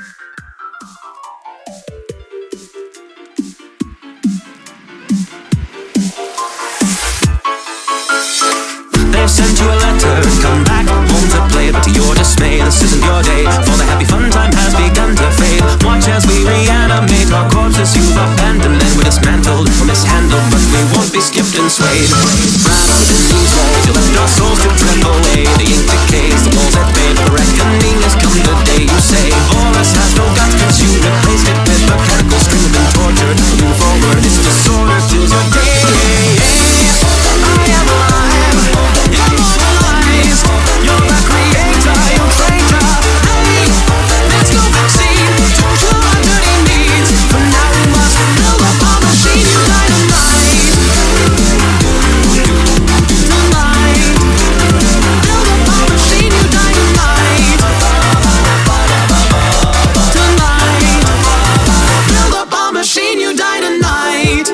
They've sent you a letter, come back home to play, but to your dismay, this isn't your day, for the happy fun time has begun to fade. Watch as we reanimate our corpses you've abandoned, and we're dismantled or mishandled, but we won't be skipped and swayed. Rattled in these walls, you left our souls to drift away. The ink decays, the walls at bay, but the reckoning has come the day you say Boris has no guts, cause you replaced it with mechanical string and torture. Moving forward, this disorder fills your day. I am alive, immortalized. You're the creator, you traitor. Hey, let's go vaccine to your dirty needs. For now we must build up our machine, you dynamite. Tonight, build up our machine, you dynamite. Tonight, build up our machine, you dynamite.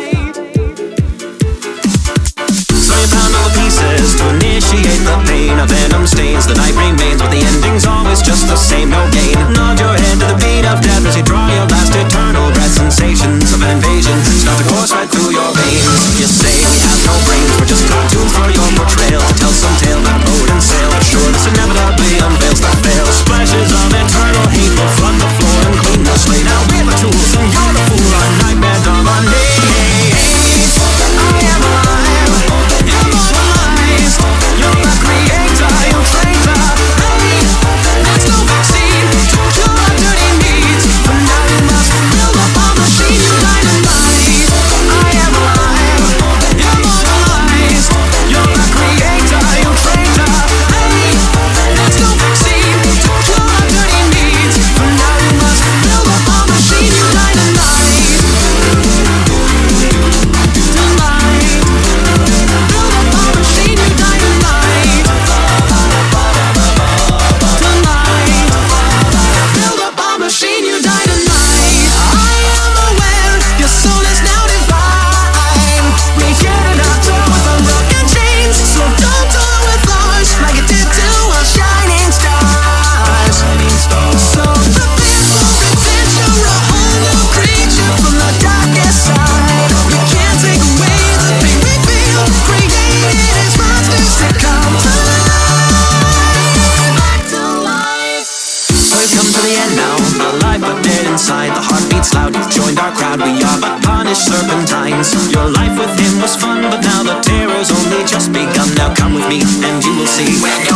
So you found all the pieces to initiate the pain. A venom stains, the night remains, but the ending's always just the same, no gain. Nod your head to the beat of death as you draw your last eternal breath. Sensations of an invasion start to course right through your veins. You say we have no brains, we're just cartoons for your portrayal, to tell some tale that rode and sailed. But sure, this inevitably unveils the veil. Splashes of eternal hate will flood the floor and clean the slate. Now we're the tools and you're the fool, our nightmare of our day. I am alive, immortalized. You're the creator, you traitor. Hey, there's no vaccine to cure our dirty needs. For now we must build up our machine, you dynamite. I am alive, immortalized. You're the creator, you traitor. Hey, there's no vaccine to cure our dirty needs. For now we must build up our machine, you dynamite. Tonight, build up our machine, you dynamite. Tonight, build up our machine, you dynamite. I am aware your soul is now divine. We get it out there with a broken chains, so don't do it with ours like it did to our shining stars. So prepare for revenge, you're a whole new creature from the darkest side. You can't take away the pain we feel, created as monsters to come to life. Back to life. So we've come to the end now, alive but dead inside. The heart beats loud, you've joined our crowd. We are but punished serpentines. Your life with him was fun, but now the terror's only just begun. Now come with me and you will see.